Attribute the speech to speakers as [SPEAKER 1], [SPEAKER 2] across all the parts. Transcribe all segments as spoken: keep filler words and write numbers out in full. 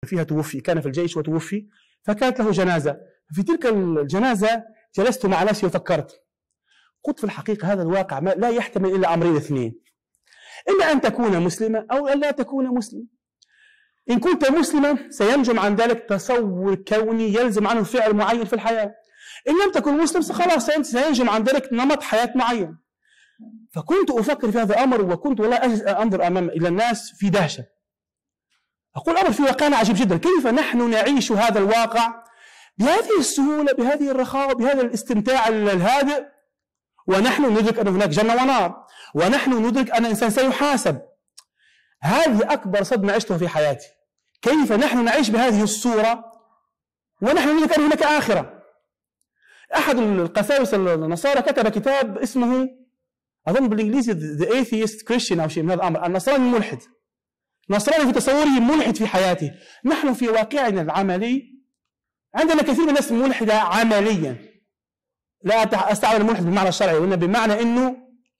[SPEAKER 1] فيها توفي، كان في الجيش وتوفي، فكانت له جنازة. في تلك الجنازة جلست مع نفسي وفكرت، قلت في الحقيقة هذا الواقع لا يحتمل إلا أمرين اثنين، إما أن تكون مسلما أو أن لا تكون مسلما. إن كنت مسلما سينجم عن ذلك تصور كوني يلزم عنه فعل معين في الحياة، إن لم تكن مسلم خلاص سينجم عن ذلك نمط حياة معين. فكنت أفكر في هذا الأمر، وكنت والله أنظر أمام إلى الناس في دهشة، أقول أمر في واقعنا عجيب جدا، كيف نحن نعيش هذا الواقع بهذه السهولة، بهذه الرخاء، بهذا الاستمتاع الهادئ، ونحن ندرك أن هناك جنة ونار، ونحن ندرك أن الإنسان سيحاسب. هذه أكبر صدمة عشتها في حياتي، كيف نحن نعيش بهذه الصورة ونحن ندرك أن هناك آخرة. أحد القساوسة النصارى كتب كتاب اسمه أظن بالإنجليزي The Atheist Christian أو شيء من هذا الأمر، النصراني الملحد. نصراني في تصوره ملحد في حياته. نحن في واقعنا العملي عندنا كثير من الناس ملحدة عمليا، لا أستعمل الملحد بالمعنى الشرعي، وإنما بمعنى أنه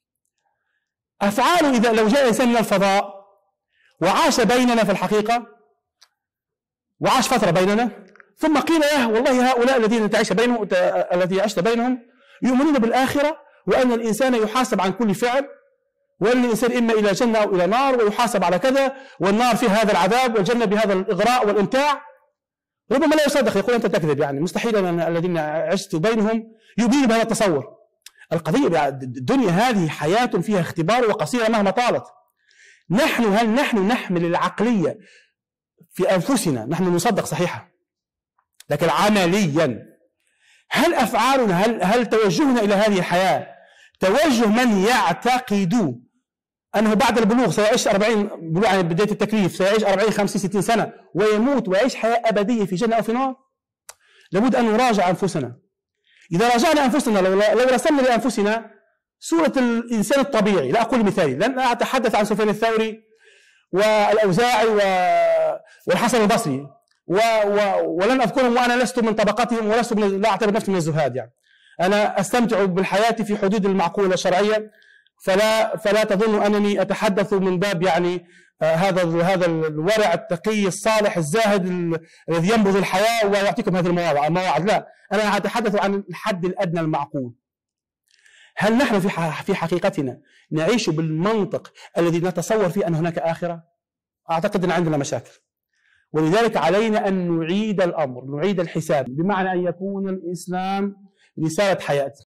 [SPEAKER 1] أفعاله إذا لو جاء إنسان من الفضاء وعاش بيننا في الحقيقة، وعاش فترة بيننا، ثم قيل له والله هؤلاء الذين تعيش بينهم الذي عشت بينهم يؤمنون بالآخرة، وأن الإنسان يحاسب عن كل فعل، وأن الإنسان إما إلى جنة أو إلى نار ويحاسب على كذا، والنار فيها هذا العذاب والجنة بهذا الإغراء والإمتاع. ربما لا يصدق، يقول أنت تكذب، يعني مستحيل أن الذين عشت بينهم يؤمنون بهذا التصور. القضية الدنيا هذه حياة فيها اختبار وقصيرة مهما طالت. نحن هل نحن نحمل العقلية في أنفسنا؟ نحن نصدق صحيحة، لكن عمليا هل أفعالنا هل هل توجهنا إلى هذه الحياة توجه من يعتقد أنه بعد البلوغ سيعيش أربعين بلوغ يعني بداية التكليف سيعيش أربعين خمسين ستين سنة ويموت ويعيش حياة أبدية في جنة أو في نار؟ لابد أن نراجع أنفسنا. إذا راجعنا أنفسنا، لو لو رسمنا لأنفسنا صورة الإنسان الطبيعي، لا أقول مثالي، لن أتحدث عن سفيان الثوري والأوزاعي والحسن البصري و و ولن أذكرهم وأنا لست من طبقتهم ولست من لا أعتبر نفسي من الزهاد، يعني أنا أستمتع بالحياة في حدود المعقولة الشرعية، فلا فلا تظن أنني أتحدث من باب يعني آه هذا هذا الورع التقي الصالح الزاهد الذي ينبذ الحياة ويعطيكم هذه المواضع المواعظ، لا، أنا أتحدث عن الحد الأدنى المعقول. هل نحن في في حقيقتنا نعيش بالمنطق الذي نتصور فيه أن هناك آخرة؟ أعتقد أن عندنا مشاكل، ولذلك علينا أن نعيد الأمر، نعيد الحساب، بمعنى أن يكون الإسلام رسالة حياة.